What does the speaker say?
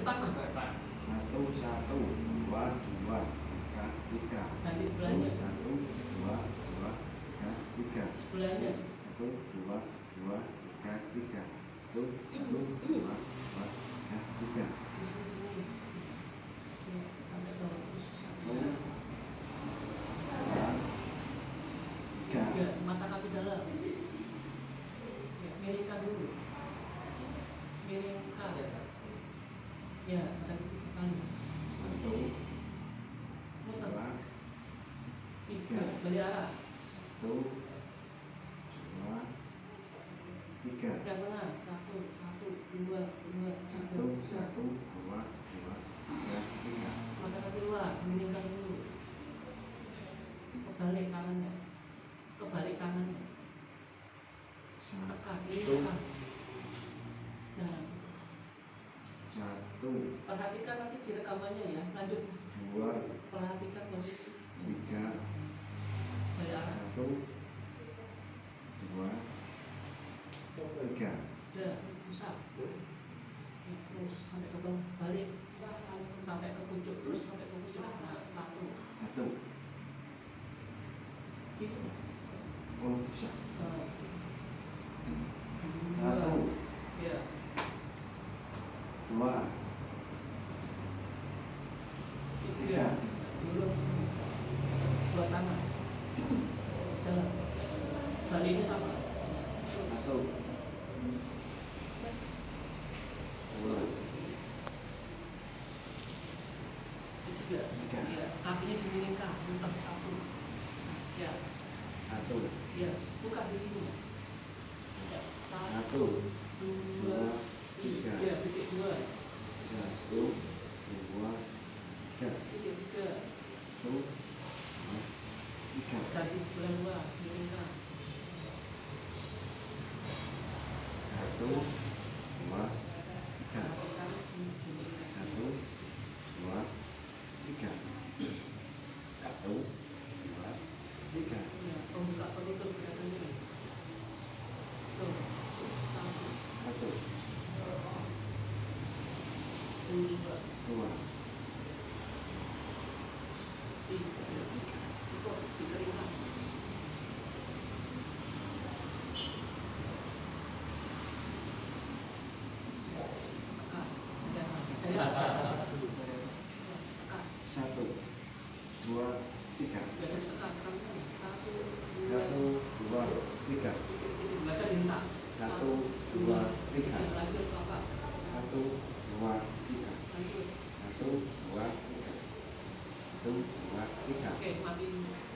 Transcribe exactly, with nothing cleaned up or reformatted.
depan mas. Satu, satu, dua, dua, tiga, tiga. Ganti sebelahnya. Satu, dua, dua, tiga, tiga. Sebelahnya. Satu, dua, dua, tiga, tiga. Satu, satu, dua, dua, tiga, tiga. Di sini. Ya, sampai ke terus. Satu, dua, tiga. Tiga. Mata kaki dalam. Ya, miringkan dulu. Miringkan. Ya, mata kaki tiga kali. Satu, Muter. dua, Tiga. Balik arah. satu, dua, tiga. Yang tengah. Satu, satu, dua, dua, tiga, Satu, tiga. satu, dua, dua, tiga, tiga. Mata kaki luar, miringkan dulu. Kebalik tangannya. Kebalik tangannya. Tekan, ini Satu, tekan. Nah, satu, perhatikan nanti di rekamannya ya. Lanjut. dua, Perhatikan posisi. tiga, Balik arah. satu, dua, tiga. Udah, usap. Terus sampai ke bawah, balik. Sampai ke pucuk, terus sampai ke pucuk. Nah, satu. Satu. Gini mas. Oh, bisa. Eh, Satu, Ya. dua, Tiga. Dulu. Dua tangan. Jalan. Baliknya sama. satu, dua, Tiga. Tiga. Ya. Kakinya dimiringkan. Muter satu. Ya. satu, Ya. Buka di sini. Ya. Satu. satu, Dua. tiga. Tiga. Titik dua. satu, dua, tiga. Titik tiga. Satu, dua, tiga. Ganti sebelah luar. Miringkan. Satu, dua, tiga. Perhatikan. Miringkan. Satu, dua, tiga. Satu, dua, tiga. Ya. Pembuka penutup kelihatan dulu. Tuh. Satu. Satu, Dua. dua, Tiga. Itu dikeringkan. Tekan. Dan dari atas. Tekan. satu, dua, tiga. Biasa ditekan. Tekan. Satu. Dua. Satu, dua, tiga. Titik baca bintang. Satu, dua, tiga. Ya, lanjut apa? Satu, dua, tiga. Lanjut. Satu, dua, tiga. Satu, dua, tiga. Oke, matiin.